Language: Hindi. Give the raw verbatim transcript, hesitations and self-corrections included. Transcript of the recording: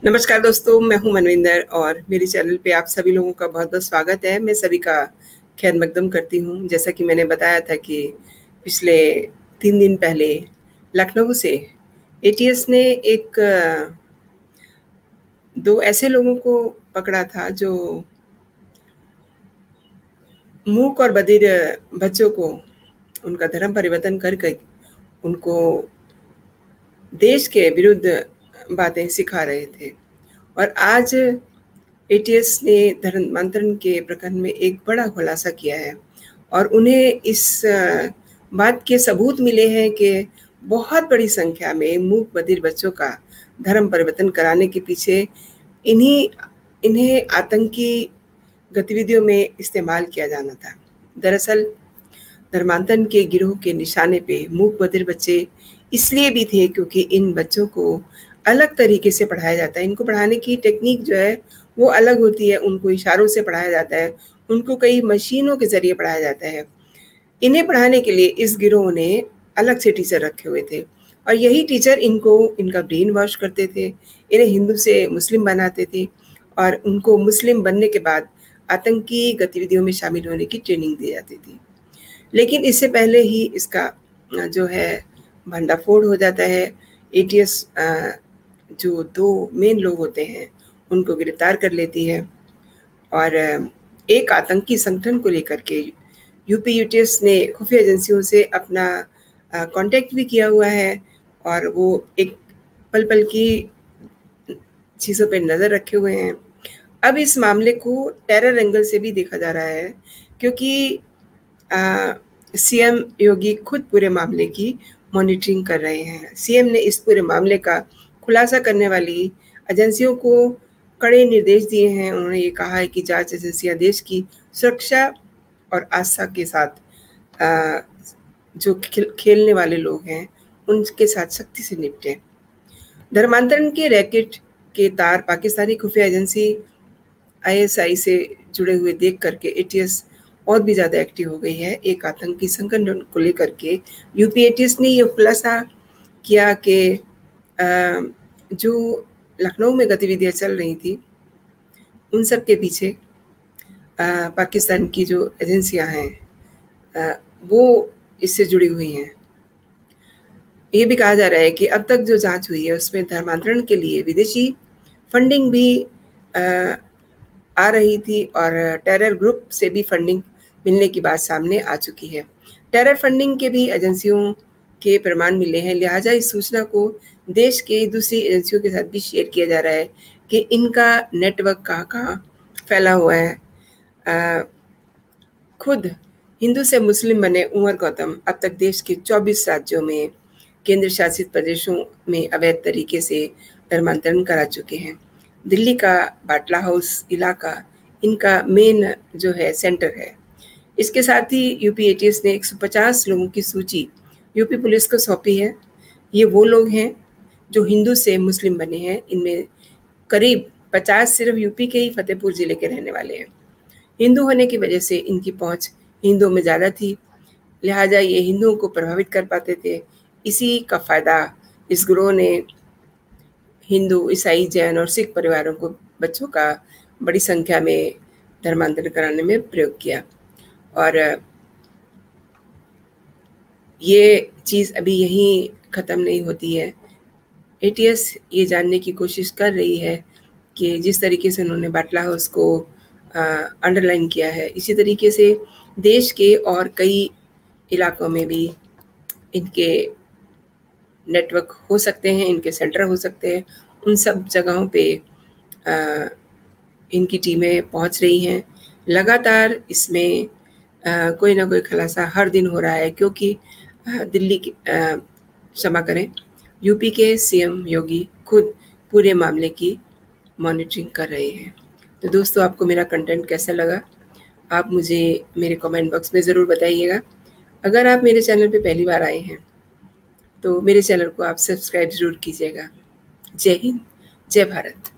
नमस्कार दोस्तों, मैं हूं मनविंदर और मेरे चैनल पे आप सभी लोगों का बहुत बहुत स्वागत है। मैं सभी का खैर मकदम करती हूं। जैसा कि मैंने बताया था कि पिछले तीन दिन पहले लखनऊ से एटीएस ने एक दो ऐसे लोगों को पकड़ा था जो मूक और बधिर बच्चों को उनका धर्म परिवर्तन करके उनको देश के विरुद्ध बातें सिखा रहे थे। और आज एटीएस ने धर्मांतरण के प्रकरण में एक बड़ा खुलासा किया है और उन्हें इस बात के सबूत मिले हैं कि बहुत बड़ी संख्या में मूक बधिर बच्चों का धर्म परिवर्तन कराने के पीछे इन्हीं इन्हें आतंकी गतिविधियों में इस्तेमाल किया जाना था। दरअसल धर्मांतरण के गिरोह के निशाने पे मूक बधिर बच्चे इसलिए भी थे क्योंकि इन बच्चों को अलग तरीके से पढ़ाया जाता है। इनको पढ़ाने की टेक्निक जो है वो अलग होती है। उनको इशारों से पढ़ाया जाता है, उनको कई मशीनों के ज़रिए पढ़ाया जाता है। इन्हें पढ़ाने के लिए इस गिरोह ने अलग से टीचर रखे हुए थे और यही टीचर इनको इनका ब्रेन वॉश करते थे, इन्हें हिंदू से मुस्लिम बनाते थे और उनको मुस्लिम बनने के बाद आतंकी गतिविधियों में शामिल होने की ट्रेनिंग दी जाती थी। लेकिन इससे पहले ही इसका जो है भंडाफोड़ हो जाता है। एटीएस जो दो मेन लोग होते हैं उनको गिरफ्तार कर लेती है और एक आतंकी संगठन को लेकर के यूपी एटीएस ने खुफिया एजेंसियों से अपना कांटेक्ट भी किया हुआ है और वो एक पल पल की चीज़ों पे नज़र रखे हुए हैं। अब इस मामले को टेरर एंगल से भी देखा जा रहा है क्योंकि सीएम योगी खुद पूरे मामले की मॉनिटरिंग कर रहे हैं। सीएम ने इस पूरे मामले का खुलासा करने वाली एजेंसियों को कड़े निर्देश दिए हैं। उन्होंने ये कहा है कि जांच एजेंसियां देश की सुरक्षा और आस्था के साथ आ, जो खेल, खेलने वाले लोग हैं उनके साथ सख्ती से निपटें। धर्मांतरण के रैकेट के तार पाकिस्तानी खुफिया एजेंसी आईएसआई से जुड़े हुए देख करके एटीएस और भी ज़्यादा एक्टिव हो गई है। एक आतंकी संगठन को लेकर के यूपी एटीएस ने यह खुलासा किया कि जो लखनऊ में गतिविधियां चल रही थी उन सब के पीछे आ, पाकिस्तान की जो एजेंसियां हैं वो इससे जुड़ी हुई हैं। ये भी कहा जा रहा है कि अब तक जो जांच हुई है उसमें धर्मांतरण के लिए विदेशी फंडिंग भी आ, आ रही थी और टेरर ग्रुप से भी फंडिंग मिलने की बात सामने आ चुकी है। टेरर फंडिंग के भी एजेंसियों के प्रमाण मिले हैं, लिहाजा इस सूचना को देश के दूसरी एजेंसियों के साथ भी शेयर किया जा रहा है कि इनका नेटवर्क कहाँ कहाँ फैला हुआ है। आ, खुद हिंदू से मुस्लिम बने उमर गौतम अब तक देश के चौबीस राज्यों में केंद्र शासित प्रदेशों में अवैध तरीके से धर्मांतरण करा चुके हैं। दिल्ली का बाटला हाउस इलाका इनका मेन जो है सेंटर है। इसके साथ ही यूपी एटीएस ने एक सौ पचास लोगों की सूची यूपी पुलिस को सौंपी है। ये वो लोग हैं जो हिंदू से मुस्लिम बने हैं। इनमें करीब पचास सिर्फ यूपी के ही फतेहपुर जिले के रहने वाले हैं। हिंदू होने की वजह से इनकी पहुंच हिंदुओं में ज़्यादा थी, लिहाजा ये हिंदुओं को प्रभावित कर पाते थे। इसी का फ़ायदा इस गिरोह ने हिंदू, ईसाई, जैन और सिख परिवारों को बच्चों का बड़ी संख्या में धर्मांतरण कराने में प्रयोग किया। और ये चीज़ अभी यहीं ख़त्म नहीं होती है। एटीएस ये जानने की कोशिश कर रही है कि जिस तरीके से उन्होंने बाटला हाउस को अंडरलाइन किया है, इसी तरीके से देश के और कई इलाकों में भी इनके नेटवर्क हो सकते हैं, इनके सेंटर हो सकते हैं। उन सब जगहों पे आ, इनकी टीमें पहुंच रही हैं। लगातार इसमें आ, कोई ना कोई खुलासा हर दिन हो रहा है क्योंकि आ, दिल्ली की क्षमा करें यूपी के सीएम योगी खुद पूरे मामले की मॉनिटरिंग कर रहे हैं। तो दोस्तों, आपको मेरा कंटेंट कैसा लगा आप मुझे मेरे कमेंट बॉक्स में ज़रूर बताइएगा। अगर आप मेरे चैनल पे पहली बार आए हैं तो मेरे चैनल को आप सब्सक्राइब ज़रूर कीजिएगा। जय हिंद, जय भारत।